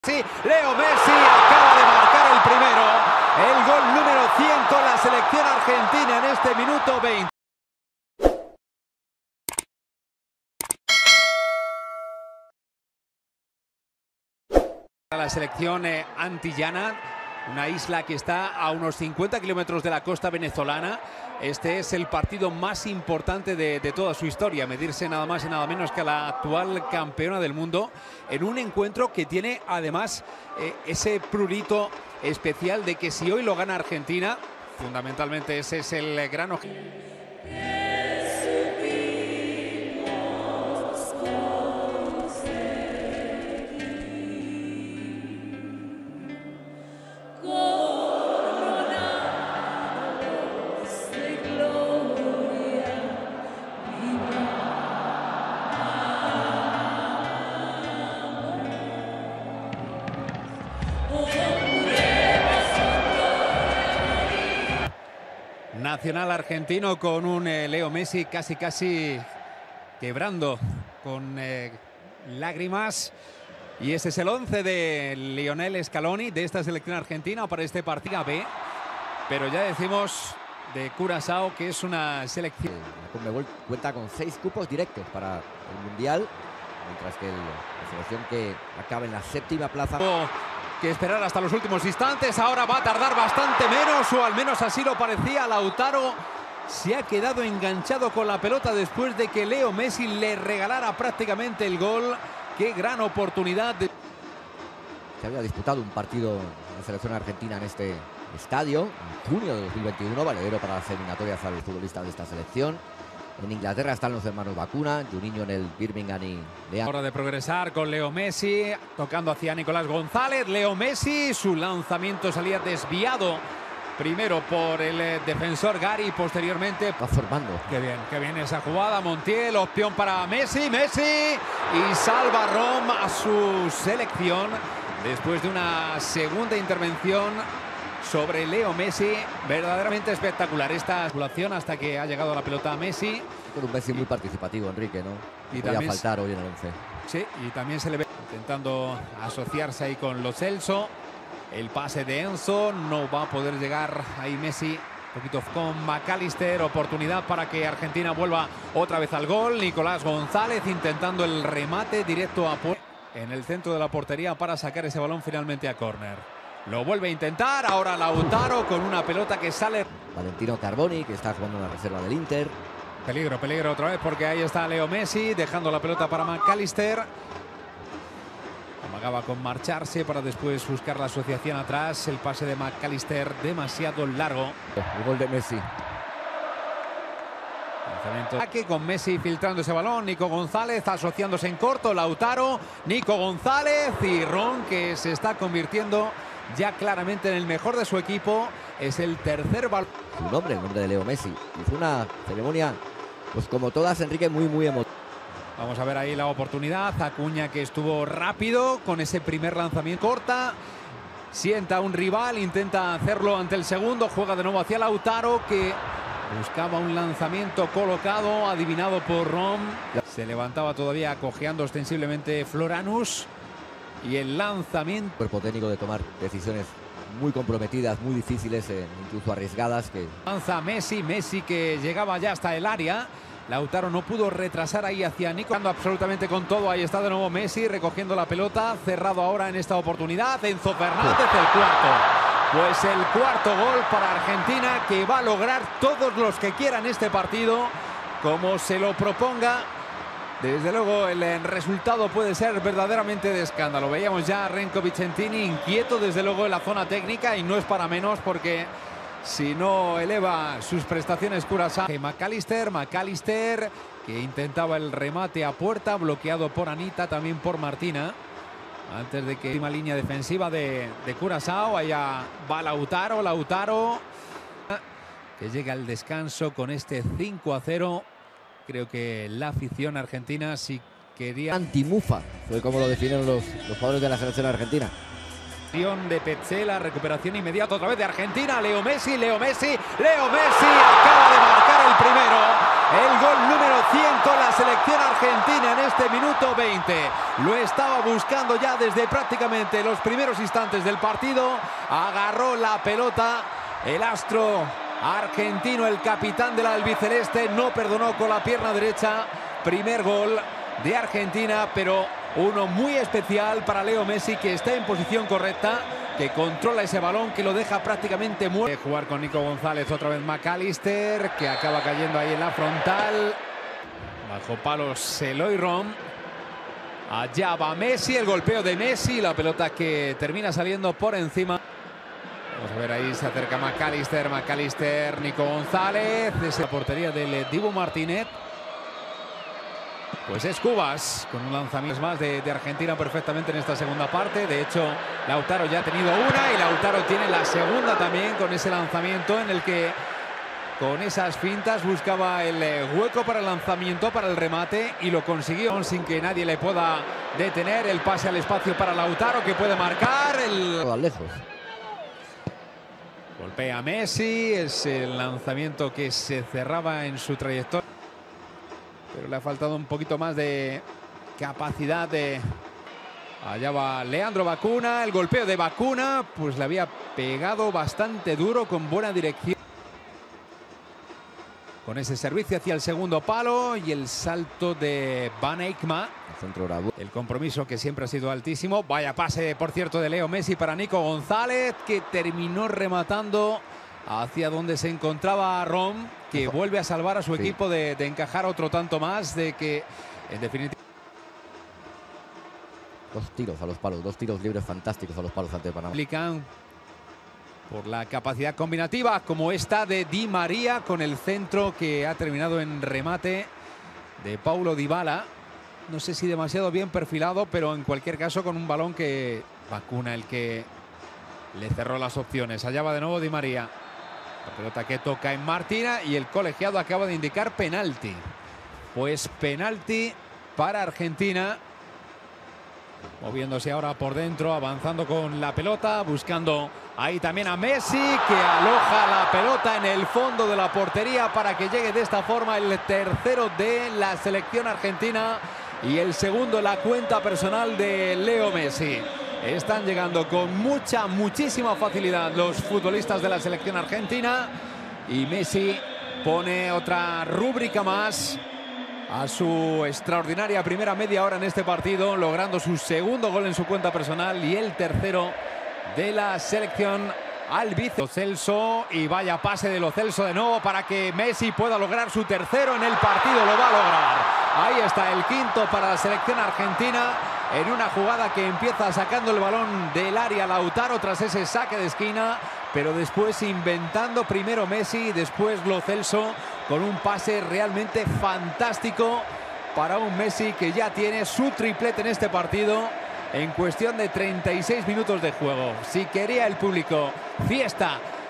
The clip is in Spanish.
Sí, Leo Messi acaba de marcar el primero, el gol número 100 con la selección argentina en este minuto 20. La selección antillana, una isla que está a unos 50 kilómetros de la costa venezolana. Este es el partido más importante de toda su historia, medirse nada más y nada menos que a la actual campeona del mundo, en un encuentro que tiene además ese prurito especial de que si hoy lo gana Argentina, fundamentalmente ese es el gran objetivo. Nacional argentino con un Leo Messi casi quebrando con lágrimas. Y este es el 11 de Lionel Scaloni de esta selección argentina para este partido B. Pero ya decimos de Curazao que es una selección. La Conmebol cuenta con 6 cupos directos para el Mundial, mientras que la selección que acaba en la 7ª plaza. Que esperar hasta los últimos instantes, ahora va a tardar bastante menos, o al menos así lo parecía. Lautaro se ha quedado enganchado con la pelota después de que Leo Messi le regalara prácticamente el gol. Qué gran oportunidad. Se había disputado un partido en la selección argentina en este estadio en junio de 2021, valedero para las eliminatorias a los futbolistas de esta selección. En Inglaterra están los hermanos Bacuna, Juninho en el Birmingham y Leandro. Hora de progresar con Leo Messi, tocando hacia Nicolás González. Leo Messi, su lanzamiento salía desviado primero por el defensor Gary y posteriormente. Va formando. Qué bien esa jugada. Montiel, opción para Messi, y salva Rom a su selección después de una segunda intervención sobre Leo Messi, verdaderamente espectacular esta acumulación hasta que ha llegado la pelota a Messi. Con un Messi muy participativo, Enrique, ¿no? Y podía también faltar hoy en el 11. Sí, y también se le ve intentando asociarse ahí con Lo Celso. El pase de Enzo, no va a poder llegar ahí Messi. Un poquito con McAllister, oportunidad para que Argentina vuelva otra vez al gol. Nicolás González intentando el remate directo a en el centro de la portería para sacar ese balón finalmente a córner. Lo vuelve a intentar, ahora Lautaro con una pelota que sale. Valentino Carboni, que está jugando en la reserva del Inter. Peligro otra vez porque ahí está Leo Messi dejando la pelota para McAllister. Amagaba con marcharse para después buscar la asociación atrás. El pase de McAllister demasiado largo. El gol de Messi. Ataque con Messi filtrando ese balón. Nico González asociándose en corto. Lautaro, Nico González y Ron, que se está convirtiendo ya claramente en el mejor de su equipo. Es el tercer balón. Su nombre, el nombre de Leo Messi. Y fue una ceremonia, pues como todas, Enrique, muy emotiva. Vamos a ver ahí la oportunidad. Acuña, que estuvo rápido con ese primer lanzamiento. Corta, sienta a un rival, intenta hacerlo ante el segundo. Juega de nuevo hacia Lautaro, que buscaba un lanzamiento colocado, adivinado por Rom. Se levantaba todavía cojeando ostensiblemente Floranus. Y el lanzamiento. Cuerpo técnico de tomar decisiones muy comprometidas, muy difíciles, incluso arriesgadas. Que lanza Messi que llegaba ya hasta el área. Lautaro no pudo retrasar ahí hacia Nico. Absolutamente con todo. Ahí está de nuevo Messi recogiendo la pelota. Cerrado ahora en esta oportunidad. Enzo Fernández, el cuarto. Pues el cuarto gol para Argentina, que va a lograr todos los que quieran este partido como se lo proponga. Desde luego el resultado puede ser verdaderamente de escándalo. Veíamos ya a Renko Vicentini inquieto desde luego en la zona técnica, y no es para menos porque si no eleva sus prestaciones Curazao. McAllister que intentaba el remate a puerta, bloqueado por Anita, también por Martina. Antes de que última línea defensiva de Curazao, allá va Lautaro, que llega al descanso con este 5-0. Creo que la afición argentina sí quería. Antimufa, fue como lo definen los jugadores de la selección argentina. De Petzela, recuperación inmediata otra vez de Argentina. Leo Messi acaba de marcar el primero. El gol número 100 con la selección argentina en este minuto 20. Lo estaba buscando ya desde prácticamente los primeros instantes del partido. Agarró la pelota. El astro argentino, el capitán del albiceleste, no perdonó con la pierna derecha. Primer gol de Argentina, pero uno muy especial para Leo Messi, que está en posición correcta, que controla ese balón, que lo deja prácticamente muerto. Jugar con Nico González, otra vez McAllister, que acaba cayendo ahí en la frontal. Bajo palos Eloy Rom. Allá va Messi, el golpeo de Messi, la pelota que termina saliendo por encima. Vamos a ver, ahí se acerca McAllister, Nico González, desde la portería del Dibu Martínez. Pues es Cubas, con un lanzamiento más de Argentina perfectamente en esta segunda parte. De hecho, Lautaro ya ha tenido una y Lautaro tiene la segunda también, con ese lanzamiento en el que con esas fintas buscaba el hueco para el lanzamiento, para el remate, y lo consiguió sin que nadie le pueda detener. El pase al espacio para Lautaro, que puede marcar. Lejos. Golpea Messi, es el lanzamiento que se cerraba en su trayectoria. Pero le ha faltado un poquito más de capacidad de... Allá va Leandro Bacuna, el golpeo de Bacuna, pues le había pegado bastante duro, con buena dirección. Con ese servicio hacia el segundo palo y el salto de Van Eyckma. El compromiso que siempre ha sido altísimo. Vaya pase, por cierto, de Leo Messi para Nico González, que terminó rematando hacia donde se encontraba Rom, que vuelve a salvar a su equipo de encajar otro tanto más, de que en definitiva... Dos tiros a los palos, dos tiros libres fantásticos a los palos ante Panamá. Por la capacidad combinativa, como esta de Di María, con el centro que ha terminado en remate de Paulo Dybala. No sé si demasiado bien perfilado, pero en cualquier caso con un balón que Bacuna el que le cerró las opciones. Allá va de nuevo Di María. La pelota que toca en Martina y el colegiado acaba de indicar penalti. Pues penalti para Argentina. Moviéndose ahora por dentro, avanzando con la pelota, buscando ahí también a Messi, que aloja la pelota en el fondo de la portería para que llegue de esta forma el tercero de la selección argentina y el segundo en la cuenta personal de Leo Messi. Están llegando con muchísima facilidad los futbolistas de la selección argentina y Messi pone otra rúbrica más a su extraordinaria primera media hora en este partido, logrando su segundo gol en su cuenta personal y el tercero de la selección albiceleste. Lo Celso, y vaya pase de Lo Celso de nuevo para que Messi pueda lograr su tercero en el partido. Lo va a lograr. Ahí está el quinto para la selección argentina, en una jugada que empieza sacando el balón del área Lautaro tras ese saque de esquina, pero después inventando primero Messi y después Lo Celso, con un pase realmente fantástico para un Messi que ya tiene su triplete en este partido en cuestión de 36 minutos de juego. Si quería el público fiesta